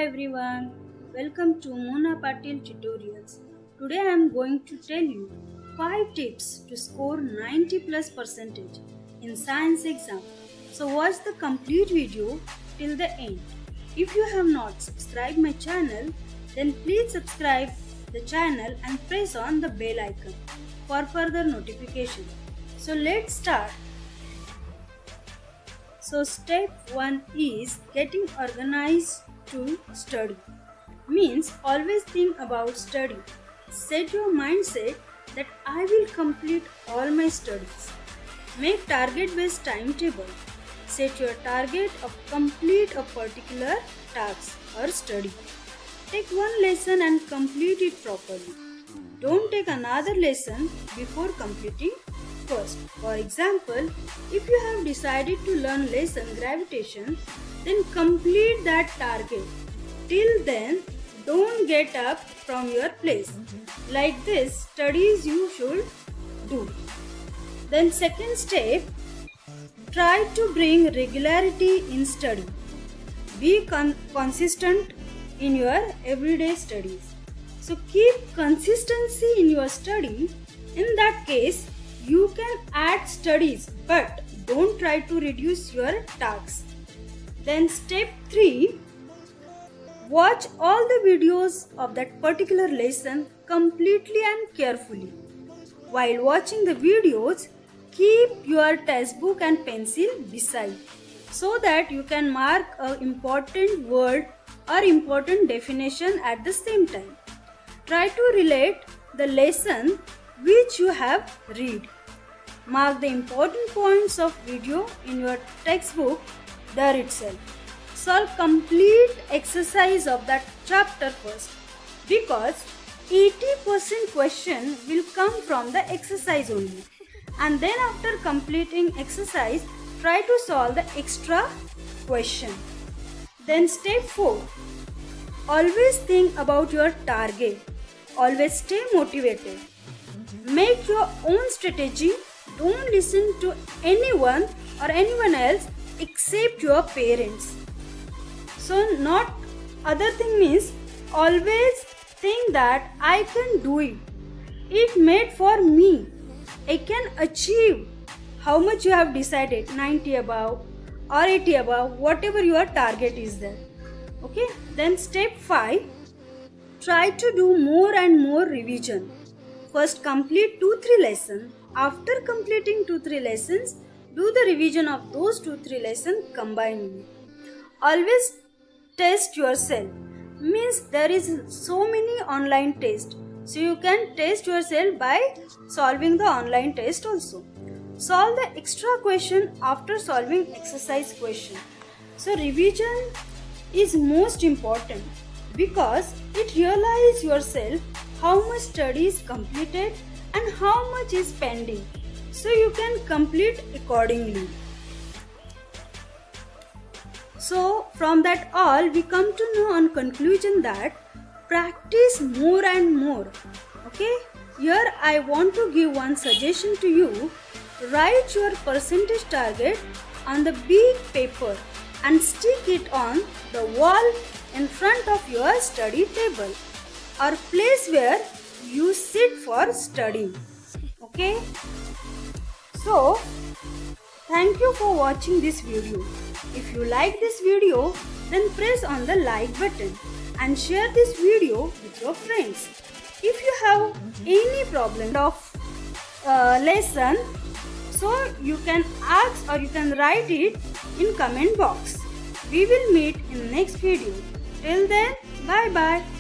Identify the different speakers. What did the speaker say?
Speaker 1: everyone, welcome to Mona Patil Tutorials. Today I am going to tell you 5 tips to score 90 plus percentage in science exam. So watch the complete video till the end. If you have not subscribed my channel, then please subscribe the channel and press on the bell icon for further notification. So let's start. So step 1 is getting organized to study. Means always think about study. Set your mindset that I will complete all my studies. Make target-based timetable. Set your target of complete a particular task or study. Take one lesson and complete it properly. Don't take another lesson before completing first. For example, if you have decided to learn lesson gravitation, then complete that target. Till then, don't get up from your place. Like this, studies you should do. Then second step, try to bring regularity in study. Be consistent in your everyday studies. So keep consistency in your study. In that case, you can add studies, but don't try to reduce your tasks. Then step 3, watch all the videos of that particular lesson completely and carefully. While watching the videos, keep your textbook and pencil beside so that you can mark an important word or important definition at the same time. Try to relate the lesson which you have read. Mark the important points of video in your textbook there itself. Solve complete exercise of that chapter first, because 80% question will come from the exercise only. And then after completing exercise, try to solve the extra question. Then step 4, always think about your target. Always stay motivated. Make your own strategy. Don't listen to anyone or anyone else except your parents. So not other thing means always think that I can do it. It made for me. I can achieve how much you have decided, 90 above or 80 above, whatever your target is there. Okay. Then step 5, try to do more and more revision. First complete 2-3 lessons. After completing 2-3 lessons, do the revision of those 2-3 lessons combinedly. Always test yourself. Means there is so many online tests. So you can test yourself by solving the online test also. Solve the extra question after solving exercise question. So revision is most important because it realizes yourself how much study is completed and how much is pending, so you can complete accordingly. So from that all, we come to know on conclusion that practice more and more. Okay, here I want to give one suggestion to you. Write your percentage target on the big paper and stick it on the wall in front of your study table or place where you sit for studying. Okay, so thank you for watching this video. If you like this video, then press on the like button and share this video with your friends. If you have any problem of lesson, so you can ask or you can write it in comment box. We will meet in next video. Till then, bye bye.